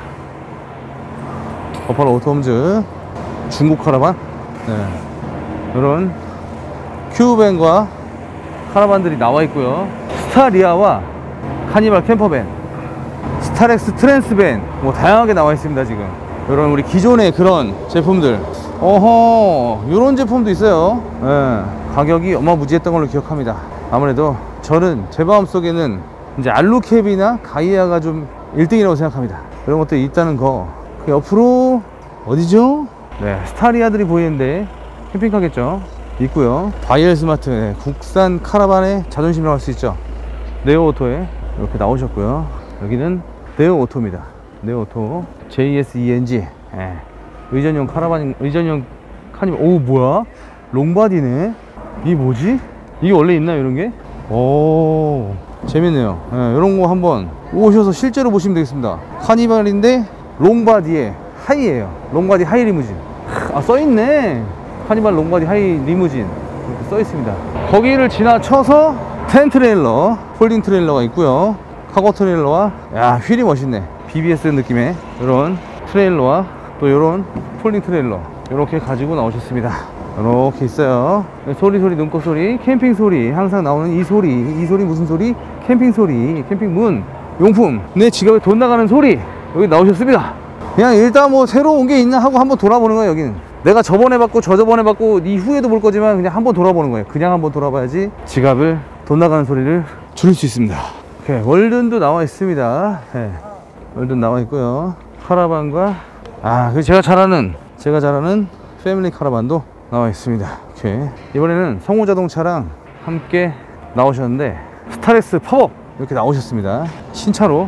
버팔로 오토홈즈 중국 카라반. 네, 이런 큐브밴과 카라반들이 나와 있고요. 스타리아와 카니발 캠퍼밴, 스타렉스 트랜스밴, 뭐 다양하게 나와 있습니다. 지금 이런 우리 기존의 그런 제품들. 어허, 이런 제품도 있어요. 네, 가격이 어마무지했던 걸로 기억합니다. 아무래도 저는 제 마음속에는 이제 알루캡이나 가이아가 좀 일 등이라고 생각합니다. 이런 것들이 있다는 거. 그 옆으로 어디죠? 네, 스타리아들이 보이는데 캠핑카겠죠. 있고요. 바이엘 스마트, 네, 국산 카라반의 자존심이라고 할 수 있죠. 네오오토에 이렇게 나오셨고요. 여기는 네오오토입니다. 네오오토 제이에스이엔지. 네. 의전용 카라반, 의전용 카니발. 오, 뭐야? 롱바디네. 이게 뭐지? 이게 원래 있나요, 이런 게? 오, 재밌네요. 예, 이런 거 한번 오셔서 실제로 보시면 되겠습니다. 카니발인데 롱바디에 하이에요. 롱바디 하이 리무진. 아, 써있네. 카니발 롱바디 하이 리무진 이렇게 써있습니다. 거기를 지나쳐서 텐 트레일러, 폴딩 트레일러가 있고요. 카고 트레일러와, 야, 휠이 멋있네. 비비에스 느낌의 이런 트레일러와 또 이런 폴딩 트레일러 이렇게 가지고 나오셨습니다. 이렇게 있어요. 소리 소리 눈꽃 소리, 캠핑 소리, 항상 나오는 이 소리. 이 소리 무슨 소리? 캠핑 소리, 캠핑 문 용품, 내 지갑에 돈 나가는 소리. 여기 나오셨습니다. 그냥 일단 뭐 새로 온 게 있나 하고 한번 돌아보는 거예요. 여기는 내가 저번에 받고 저저번에 받고 이후에도 볼 거지만 그냥 한번 돌아보는 거예요. 그냥 한번 돌아봐야지 지갑을 돈 나가는 소리를 줄일 수 있습니다. 오케이, 월든도 나와 있습니다. 네. 월든 나와 있고요. 카라반과, 아, 그 제가 잘 아는 제가 잘 아는 패밀리 카라반도 나와 있습니다. 오케이. 이번에는 성우자동차랑 함께 나오셨는데 스타렉스 팝업 이렇게 나오셨습니다. 신차로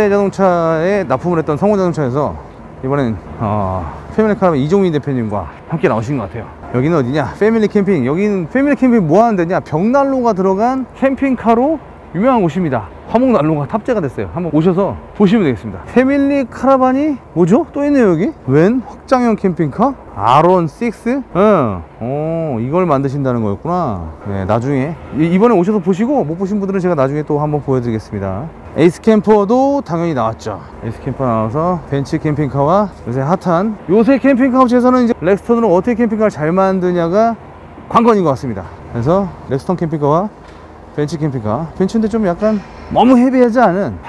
현대자동차에 납품을 했던 성우자동차에서 이번엔 어, 패밀리 카라반 이종민 대표님과 함께 나오신 것 같아요. 여기는 어디냐? 패밀리 캠핑. 여기는 패밀리 캠핑 뭐 하는 데냐? 벽난로가 들어간 캠핑카로 유명한 곳입니다. 화목난로가 탑재가 됐어요. 한번 오셔서 보시면 되겠습니다. 패밀리 카라반이 뭐죠? 또 있네요. 여기 웬 확장형 캠핑카? 알원 육? 어, 어, 이걸 만드신다는 거였구나. 네, 나중에 이번에 오셔서 보시고 못 보신 분들은 제가 나중에 또 한번 보여드리겠습니다. 에이스 캠퍼도 당연히 나왔죠. 에이스 캠퍼 나와서 벤츠 캠핑카와 요새 핫한, 요새 캠핑카 업체에서는 이제 렉스턴으로 어떻게 캠핑카를 잘 만드냐가 관건인 것 같습니다. 그래서 렉스턴 캠핑카와 벤츠 캠핑카, 벤츠인데 좀 약간 너무 헤비하지 않은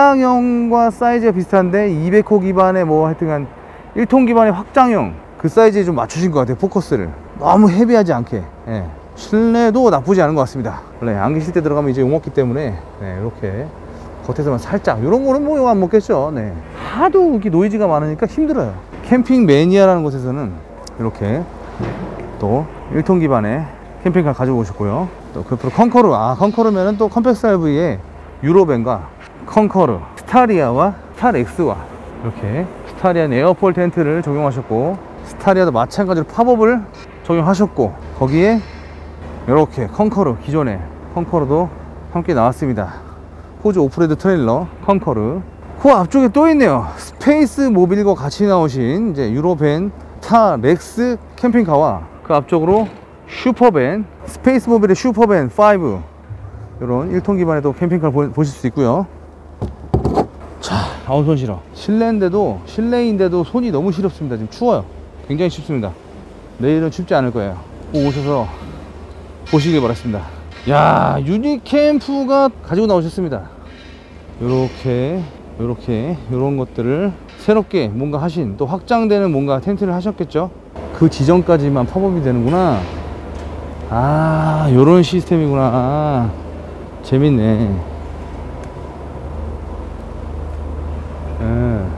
확장형과 사이즈가 비슷한데 이백 호 기반의 뭐 하여튼간 일 톤 기반의 확장형 그 사이즈에 좀 맞추신 것 같아요. 포커스를 너무 헤비하지 않게. 예. 실내도 나쁘지 않은 것 같습니다. 원래 안개 실 때 들어가면 이제 용었기 때문에 네, 이렇게 겉에서만 살짝, 이런 거는 뭐 용 안 먹겠죠. 네. 하도 이렇게 노이즈가 많으니까 힘들어요. 캠핑 매니아라는 곳에서는 이렇게 또 일 톤 기반의 캠핑카 가지고 오셨고요. 또 그 컨커르, 아, 컨커르면은 또 컴팩스 알브이의 유로벤과 컨커르, 스타리아와 스타렉스와 이렇게 스타리아는 에어폴 텐트를 적용하셨고, 스타리아도 마찬가지로 팝업을 적용하셨고, 거기에 이렇게 컨커르, 기존의 컨커르도 함께 나왔습니다. 호주 오프레드 트레일러 컨커르. 그 앞쪽에 또 있네요. 스페이스 모빌과 같이 나오신 이제 유로벤 스타렉스 캠핑카와 그 앞쪽으로 슈퍼밴, 스페이스 모빌의 슈퍼밴 오, 이런 일 톤 기반의 또 캠핑카를 보, 보실 수 있고요. 자, 아우 손 시려. 실내인데도, 실내인데도 손이 너무 시렵습니다. 지금 추워요. 굉장히 춥습니다. 내일은 춥지 않을 거예요. 꼭 오셔서 보시길 바랍니다. 야, 유니캠프가 가지고 나오셨습니다. 요렇게 요렇게 요런 것들을 새롭게 뭔가 하신, 또 확장되는 뭔가 텐트를 하셨겠죠. 그 지점까지만 팝업이 되는구나. 아, 요런 시스템이구나. 재밌네. 예.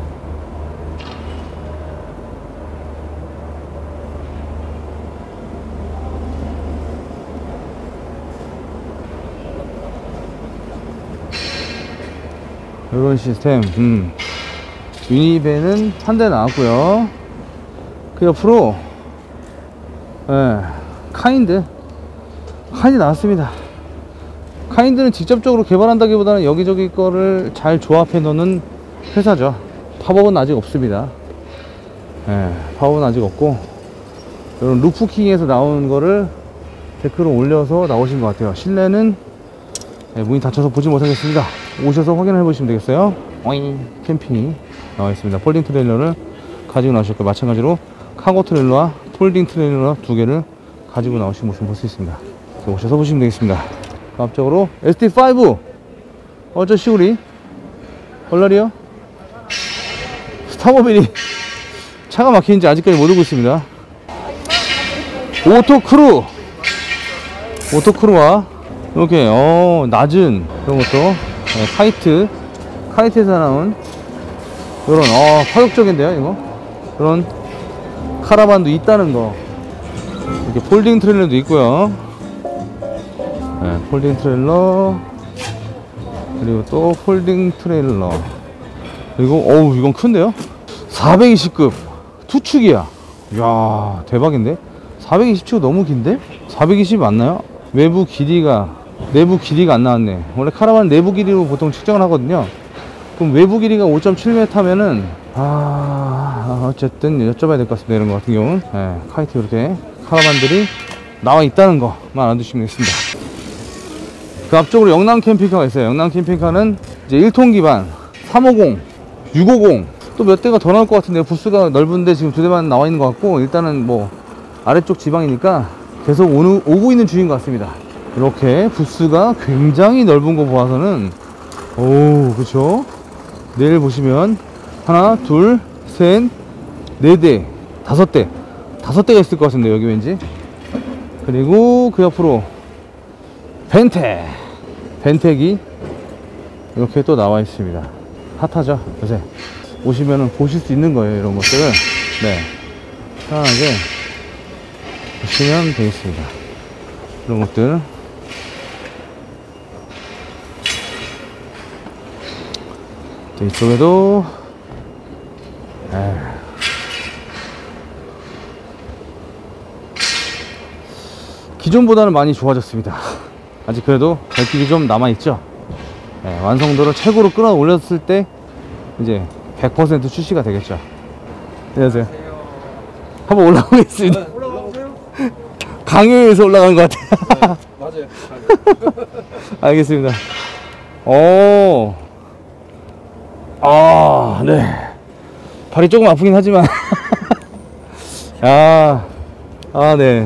요런 시스템. 음. 유니밴은 한 대 나왔고요. 그 옆으로 예, 카인드 카인드 나왔습니다. 카인드는 직접적으로 개발한다기보다는 여기저기 거를 잘 조합해 놓는 회사죠. 팝업은 아직 없습니다. 예, 팝업은 아직 없고, 이런 루프킹에서 나온 거를 데크로 올려서 나오신 것 같아요. 실내는 예, 문이 닫혀서 보지 못하겠습니다. 오셔서 확인해 보시면 되겠어요. 오잉, 캠핑이 나와 있습니다. 폴딩 트레일러를 가지고 나오셨고, 마찬가지로 카고 트레일러와 폴딩 트레일러 두 개를 가지고 나오신 모습 볼 수 있습니다. 오셔서 보시면 되겠습니다. 그 앞쪽으로 에스디 오, 어쩌 시우리 얼라리요. 스타모빌이 차가 막히는지 아직까지 못 오고 있습니다. 오토크루, 오토크루와 이렇게 어 낮은 그런 것도, 네, 카이트, 카이트에서 나온 이런 어 파격적인데요. 이거 그런 카라반도 있다는 거. 이렇게 폴딩 트레일러도 있고요. 네, 폴딩 트레일러, 그리고 또 폴딩 트레일러, 그리고 어우 이건 큰데요. 사백이십 급 투축이야. 이야, 대박인데. 사백이십 치고 너무 긴데? 사백이십 맞나요? 외부 길이가 내부 길이가 안 나왔네. 원래 카라반 내부 길이로 보통 측정을 하거든요. 그럼 외부 길이가 오 점 칠 미터면은 아 어쨌든 여쭤봐야 될 것 같습니다. 이런 거 같은 경우는 네, 카이트 이렇게 카라반들이 나와 있다는 거만 알아두시면 되겠습니다. 그 앞쪽으로 영남 캠핑카가 있어요. 영남 캠핑카는 이제 일 톤 기반 삼오공, 육오공 또 몇 대가 더 나올 것 같은데요. 부스가 넓은데 지금 두 대만 나와 있는 것 같고, 일단은 뭐 아래쪽 지방이니까 계속 오는, 오고 있는 중인 것 같습니다. 이렇게 부스가 굉장히 넓은 거 보아서는 오 그쵸. 내일 보시면 하나 둘 셋 네 대 다섯 대 다섯 대가 있을 것 같은데 여기 왠지. 그리고 그 옆으로 벤텍 벤텍이 이렇게 또 나와 있습니다. 핫하죠 요새. 오시면은 보실 수 있는 거예요. 이런 것들을 네 편안하게 보시면 되겠습니다. 이런 것들 이쪽에도 에이. 기존보다는 많이 좋아졌습니다. 아직 그래도 갈 길이 좀 남아있죠. 네, 완성도를 최고로 끌어올렸을 때 이제 백 퍼센트 출시가 되겠죠. 안녕하세요. 한번 올라오겠습니다. 네, 올라가세요. 강요에서 올라가는 것 같아요. 네, 맞아요. 알겠습니다. 오, 아, 네. 발이 조금 아프긴 하지만, 야, 아, 네.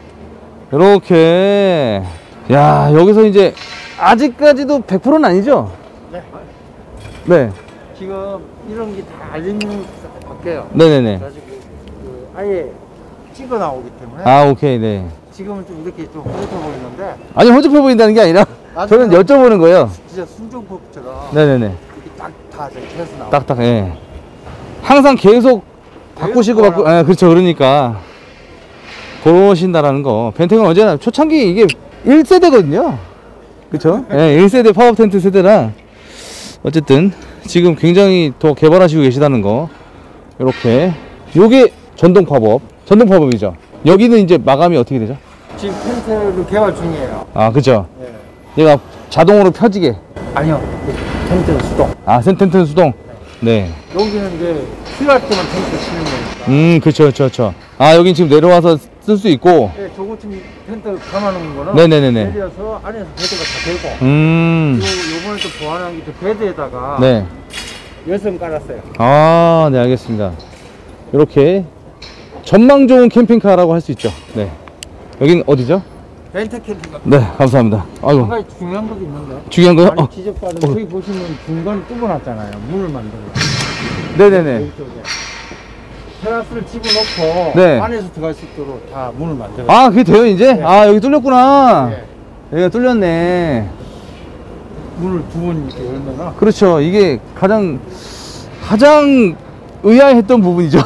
이렇게, 야, 여기서 이제 아직까지도 백 퍼센트는 아니죠? 네. 네. 지금 이런 게 다 알림이 바뀌어요. 네네네. 그래가지고 그 아예 찍어 나오기 때문에 아, 오케이, 네. 지금은 좀 이렇게 좀 허접해 보이는데 아니, 허접해 보인다는 게 아니라, 저는 여쭤보는 거예요. 진짜 순정법처럼 네네네. 이렇게 딱다 해서 나오고. 딱딱, 예. 항상 계속 바꾸시고 계속 바꾸, 예, 그렇죠. 그러니까. 그러신다라는 거. 벤텍은 언제나 초창기 이게 일 세대거든요. 그쵸? 예, 일 세대 파워 텐트 세대라. 어쨌든, 지금 굉장히 더 개발하시고 계시다는 거. 요렇게. 요게 전동 팝업. 전동 팝업이죠. 여기는 이제 마감이 어떻게 되죠? 지금 텐트를 개발 중이에요. 아, 그죠? 네. 얘가 자동으로 펴지게. 아니요. 텐트 수동. 아, 텐트는 수동? 네. 여기는 이제 필요할 때만 텐트 치는 거니까. 음, 그쵸, 그쵸, 그쵸. 아, 여긴 지금 내려와서 쓸 수 있고. 네, 저거 지금 텐트 감아놓은 거는 네네네네. 내려서 안에서 베드가 다 되고. 음. 요, 요번에 또 보완한 게 베드에다가 네. 열선 깔았어요. 아, 네, 알겠습니다. 이렇게 전망 좋은 캠핑카라고 할 수 있죠. 네. 여긴 어디죠? 벤트 캠핑카. 네, 감사합니다. 아이고, 한 가지 중요한 것도 있는데. 중요한 거요? 아니, 어. 지적받은 어. 저기 보시면 중간에 뚫어놨잖아요. 문을 만들어. 네네네. 이쪽에. 테라스를 집어넣고 네. 안에서 들어갈 수 있도록 다 문을 만들어. 아, 그게 돼요, 이제? 네. 아, 여기 뚫렸구나. 네. 여기가 뚫렸네. 문을 두 번 이렇게 열면은 그렇죠. 이게 가장, 가장 의아했던 부분이죠.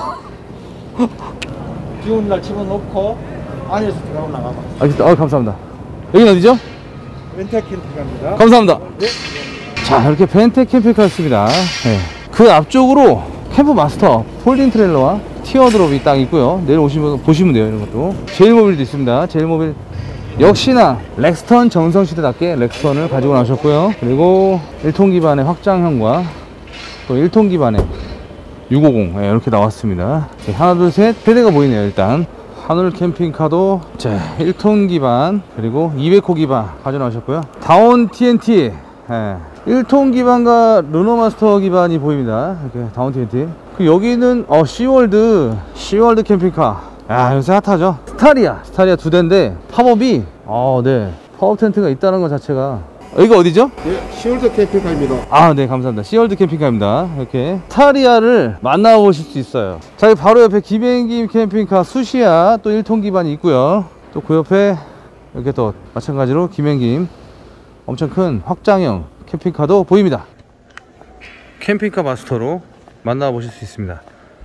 비 오는 날 집어넣고 안에서 들어가고 나가고. 알겠습니다. 아, 감사합니다. 여긴 어디죠? 벤트 캠핑카입니다. 감사합니다. 네. 자, 이렇게 벤텍 캠핑카였습니다. 네. 그 앞쪽으로 캠프 마스터 폴딩 트레일러와 티어드롭이 딱 있고요. 내일 오시면 보시면 돼요. 이런 것도 제일모빌도 있습니다. 제일모빌 역시나 렉스턴 정성시대답게 렉스턴을 가지고 나오셨고요. 그리고 일 톤 기반의 확장형과 또 일 톤 기반의 육오공, 네, 이렇게 나왔습니다. 네, 하나 둘 셋 세 대가 보이네요. 일단 하늘 캠핑카도 자, 일 톤 기반 그리고 이백 호 기반 가지고 나오셨고요. 다운 티엔티, 네, 일 톤 기반과 르노마스터 기반이 보입니다. 이렇게 다운 티엔티. 그 여기는 어 시월드 시월드 캠핑카. 야, 요새 핫하죠. 스타리아 스타리아 두 대인데 팝업이 어네 팝업 텐트가 있다는 것 자체가. 여기가 어디죠? 네, 시월드 캠핑카입니다. 아, 네, 감사합니다. 시월드 캠핑카입니다. 이렇게 스타리아를 만나보실 수 있어요. 자, 여기 바로 옆에 김행김 캠핑카 수시아 또 일 톤 기반이 있고요. 또 그 옆에 이렇게 또 마찬가지로 김행김 엄청 큰 확장형 캠핑카도 보입니다. 캠핑카 마스터로 만나보실 수 있습니다.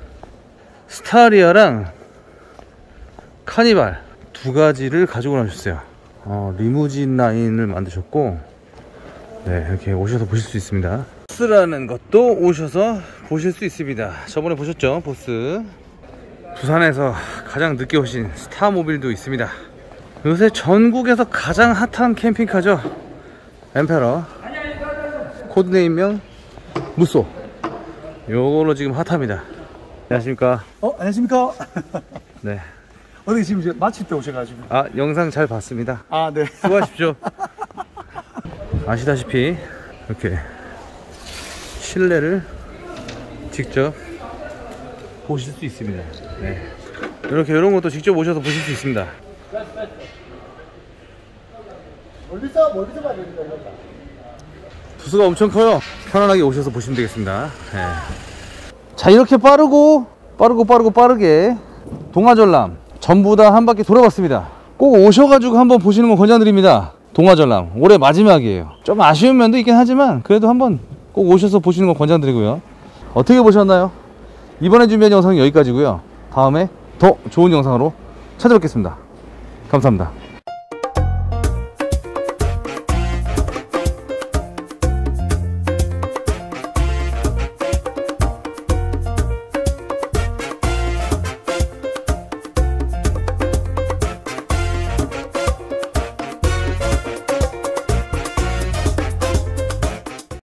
스타리아랑 카니발 두 가지를 가지고 나오셨어요. 어, 리무진 라인을 만드셨고, 네, 이렇게 오셔서 보실 수 있습니다. 보스라는 것도 오셔서 보실 수 있습니다. 저번에 보셨죠? 보스. 부산에서 가장 늦게 오신 스타모빌도 있습니다. 요새 전국에서 가장 핫한 캠핑카죠. 엠페러, 코드네임명 무쏘. 요걸로 지금 핫합니다. 안녕하십니까. 어, 안녕하십니까. 네. 어디 지금 이제 마칠 때 오셔가지고. 아, 영상 잘 봤습니다. 아, 네. 수고하십시오. 아시다시피 이렇게 실내를 직접 보실 수 있습니다. 네. 이렇게 이런 것도 직접 오셔서 보실 수 있습니다. 멀리서, 멀리서 봐야 됩니다, 이거. 부스가 엄청 커요. 편안하게 오셔서 보시면 되겠습니다. 네. 자, 이렇게 빠르고 빠르고 빠르고 빠르게 동아전람 전부 다 한 바퀴 돌아봤습니다. 꼭 오셔가지고 한번 보시는 거 권장드립니다. 동아전람 올해 마지막이에요. 좀 아쉬운 면도 있긴 하지만 그래도 한번 꼭 오셔서 보시는 거 권장드리고요. 어떻게 보셨나요? 이번에 준비한 영상은 여기까지고요. 다음에 더 좋은 영상으로 찾아뵙겠습니다. 감사합니다.